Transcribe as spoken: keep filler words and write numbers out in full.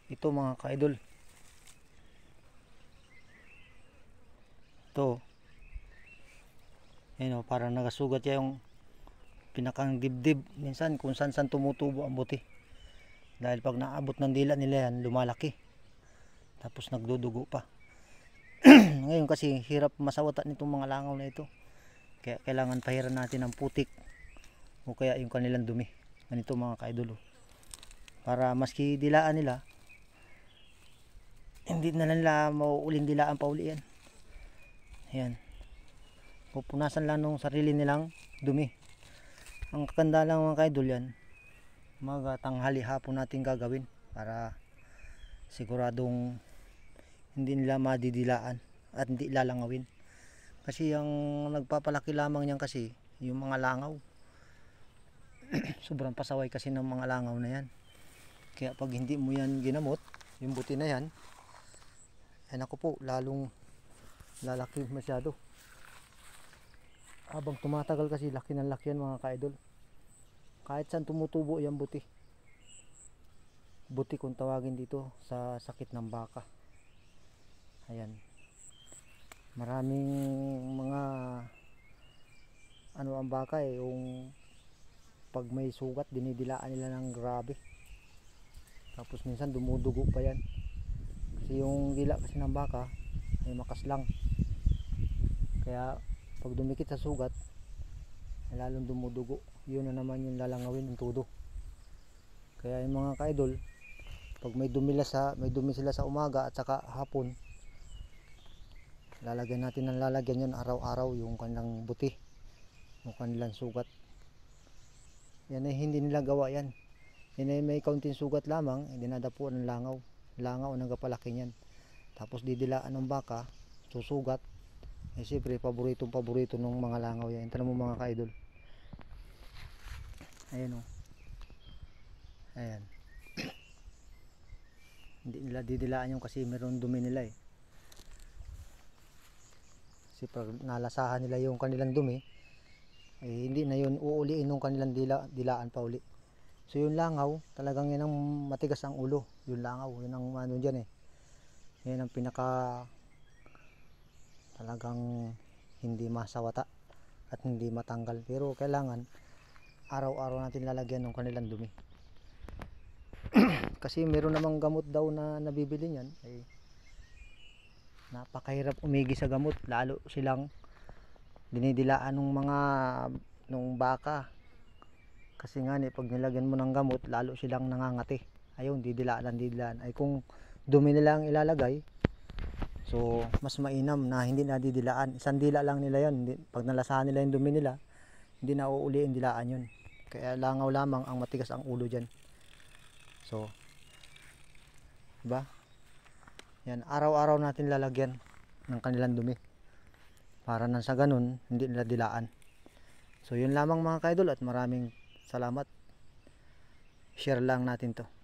Ito mga ka-idol, ito ayun o, parang nagasugat niya yung pinakang dibdib. Minsan kung saan saan tumutubo ang buti, dahil pag naabot ng dila nila yan, lumalaki tapos nagdudugo pa. Ngayon kasi hirap masawatan nitong mga langaw na ito, kaya kailangan pahiran natin ng putik o kaya yung kanilang dumi. Ganito mga ka-idol, para maski dilaan nila, hindi na nila mauuling dilaan pa uli yan. Ayan, pupunasan lang ng sarili nilang dumi. Ang kakanda lang mga ka-idol yan, mga tanghali hapon natin gagawin para siguradong hindi nila madidilaan at hindi lalangawin. Kasi yung nagpapalaki lamang niyan kasi yung mga langaw. Sobrang pasaway kasi ng mga langaw na yan. Kaya pag hindi mo yan ginamot, yung buti na yan, ay naku po, lalong lalaki masyado. Habang tumatagal kasi laki ng laki yan mga ka-idol. Kahit saan tumutubo yan buti. Buti kung tawagin dito sa sakit ng baka. Ayan, maraming mga ano ang baka eh, yung pag may sugat dinidilaan nila ng grabe, tapos minsan dumudugo pa yan. Kasi yung dila kasi ng baka ay makas lang, kaya pag dumikit sa sugat ay lalong dumudugo. Yun na naman yung lalangawin ng todo. Kaya yung mga ka-idol, pag may dumi sa may dumi sila sa umaga at saka hapon, lalagyan natin ng lalagyan yan araw-araw yung kanilang buti, yung kanilang sugat. Yan ay hindi nila gawa yan. Yan ay may kaunting sugat lamang, dinadapuan ng langaw. Langaw ang nagapalaki niyan. Tapos didilaan ng baka, susugat. Eh siyempre, paboritong paborito ng mga langaw yan. Ito mo mga ka-idol. Ayan o. Ayan. Hindi nila didilaan yung kasi meron dumi nila eh. Kasi pag nalasahan nila yung kanilang dumi, eh, hindi na yun uuliin ng kanilang dila, dilaan pa uli. So yung langaw, talagang yan ang matigas ang ulo. Yung langaw, yun ang ano dyan eh. Yan ang pinaka talagang hindi masawata at hindi matanggal. Pero kailangan araw-araw natin lalagyan ng kanilang dumi. Kasi meron namang gamot daw na nabibili niyan, eh, napakahirap umigi sa gamot, lalo silang dinidilaan ng mga nung baka. Kasi nga ni pag nilagyan mo ng gamot, lalo silang nangangati. Ayun, didilaan lang didilaan. Ay kung dumi nila ang ilalagay, so mas mainam na hindi na didilaan. Isang dila lang nila yon. Pag nalasahan nila yung dumi nila, hindi na uuliin dilaan yun. Kaya langaw lamang ang matigas ang ulo dyan. So diba? Yan, araw-araw natin lalagyan ng kanilang dumi para nang sa ganun hindi nila dilaan. So yun lamang mga ka-idol, at maraming salamat. Share lang natin to.